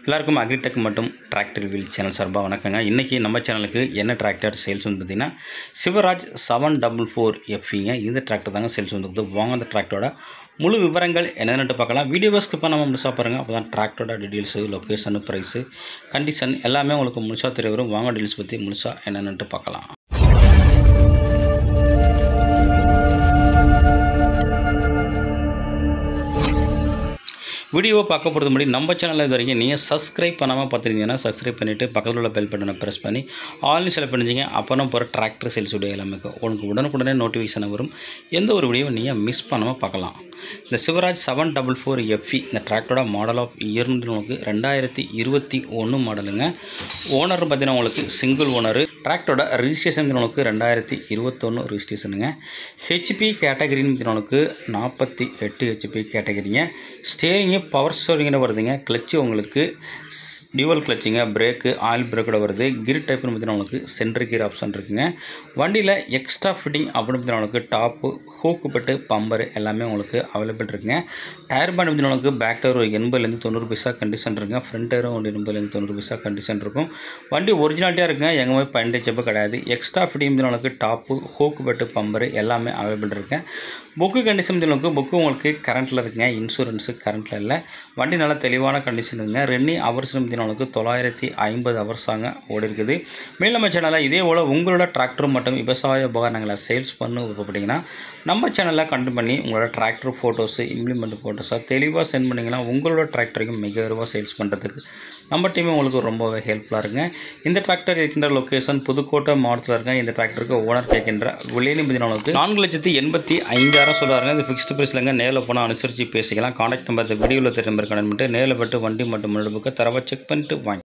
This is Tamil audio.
எல்லாருக்கும் அக்ரிடெக் மற்றும் டிராக்டர் வீல் சேனல் சார்பாக வணக்கங்க. இன்றைக்கி நம்ம சேனலுக்கு என்ன டிராக்டர் சேல்ஸ் வந்து பார்த்திங்கன்னா சிவராஜ் 744 எஃப்இங்க. இந்த டிராக்டர் தாங்க சேல்ஸ் வந்து வாங்க. அந்த டிராக்டரோட முழு விவரங்கள் என்னென்னு பார்க்கலாம். வீடியோவை ஸ்கிப் பண்ணாமல் முழுசாக பாருங்கள். அப்போ தான் டிராக்டரோட டீட்டெயில்ஸு, லொக்கேஷனு, ப்ரைஸு, கண்டிஷன் எல்லாமே உங்களுக்கு முழுசாக தெரிய வரும். வாங்க டீட்டெயில்ஸ் பற்றி முழுசாக என்னென்னு பார்க்கலாம். வீடியோவை பார்க்க போகிறது முன்னாடி நம்ம சேனலில் இது வரைக்கும் நீங்கள் சப்ஸ்கிரைப் பண்ணாமல் பார்த்துருந்தீங்கன்னா சப்ஸ்கிரைப் பண்ணிவிட்டு பக்கத்தில் உள்ள பெல் பட்டனை ப்ரெஸ் பண்ணி ஆல்னு செலக்ட் பண்ணிச்சிங்க. அப்போ நம்ம போகிற டிராக்டர் சேல்ஸ் வீடியோ எல்லாமே உங்களுக்கு உடனுக்குடனே நோட்டிஃபிகேஷன் வரும். எந்த ஒரு வீடியோவை நீங்கள் மிஸ் பண்ணாமல் பார்க்கலாம். இந்த சிவராஜ் 744 எஃப்இ இந்த டிராக்டரோட மாடல் ஆஃப் இயர் உங்களுக்கு 2021 மாடலுங்க. ஓனர் பார்த்தீங்கன்னா உங்களுக்கு சிங்கிள் ஓனரு. டிராக்டரோட ரிஜிஸ்ட்ரேஷன் உங்களுக்கு 2021 ரிஜிஸ்ட்ரேஷனுங்க. ஹெச்பி கேட்டகரின்னு உங்களுக்கு 48 ஹெச்பி கேட்டகரிங்க. ஸ்டேரிங்கு பவர் ஸ்டேரிங்கில் வருதுங்க. கிளச்சு உங்களுக்கு டியூவல் கிளச்சிங்க. பிரேக்கு ஆயில் பிரேக்கோட வருது. கியர் டைப்னு பார்த்தீங்கன்னா உங்களுக்கு சென்ட்ரு கியர் ஆப்ஷன் இருக்குங்க. வண்டியில் எக்ஸ்ட்ரா ஃபிட்டிங் அப்படின்னு பார்த்தீங்கன்னா உங்களுக்கு டாப்பு, ஹூக்கு பெட்டு, பம்பரு எல்லாமே உங்களுக்கு அவைலபிள் இருக்குங்க. டயர் பேண்ட் பார்த்தீங்கன்னா உங்களுக்கு பேக் டயர் 80லேருந்து 90 பைசா கண்டிஷன் இருக்குங்க. ஃப்ரண்ட் டயரும் 80லேருந்து 90 பைசா கண்டிஷன் இருக்கும். வண்டி ஒரிஜினாலிட்டியாக இருக்குங்க. எங்கேயுமே பண்டேஜப்பு கிடையாது. எக்ஸ்ட்ரா ஃபிட்டிங் பார்த்தீங்கன்னா உங்களுக்கு டாப்பு, ஹூக்கு பெட்டு, பம்பரு எல்லாமே அவைலபிள் இருக்குங்க. புக்கு கண்டிஷன் பார்த்தீங்கன்னா புக்கு உங்களுக்கு கரண்ட்டில் இருக்குங்க. இன்சூரன்ஸு கரண்ட்டில் இல்லை. வண்டி நல்லா தெளிவான கண்டிஷன் இருக்குங்க. ரன்னிங் ஹவர்ஸ் பார்த்தீங்கன்னா உங்களுக்கு 950 ஹவர்ஸ் ஆங்க ஓடி இருக்குது. மேலும் நம்ம சேனலில் இதே போல் உங்களோட டிராக்டர் மற்றும் விவசாய உபகரணங்களை சேல்ஸ் பண்ணு விருப்பப்பட்டீங்கன்னா நம்ம சேனலில் கண்டெக்ட் பண்ணி உங்களோட டிராக்டர் ஃபோட்டோஸு, இம்ப்ளிமெண்ட் ஃபோட்டோஸாக தெளிவாக சென்ட் பண்ணிங்கன்னா உங்களோட டிராக்டருக்கு மிக விரைவாக சேல்ஸ் பண்ணுறதுக்கு நம்ம டீம் உங்களுக்கு ரொம்பவே ஹெல்ப்ஃபுல்லாக இருக்குங்க. இந்த டிராக்டர் இருக்கின்ற லொக்கேஷன் புதுக்கோட்டை மாவட்டத்தில் இருக்க. இந்த டிராக்டருக்கு ஓனர் கேட்கின்ற விலையிலும் பார்த்தீங்கன்னா 4,85,000 சொல்கிறாங்க. இது ஃபிக்ஸ்டு ப்ரைஸ்லங்க. நேரில் போனால் அனுசரித்து பேசிக்கலாம். கான்டாக்ட் நம்பர் வீடியோவில் தெரிய நம்பர் கனெக்ட் பண்ணிட்டு நேரில் பட்டு வண்டி மற்றும் முன்னெடுப்புக்கு தரவை செக் பண்ணிட்டு வாங்கி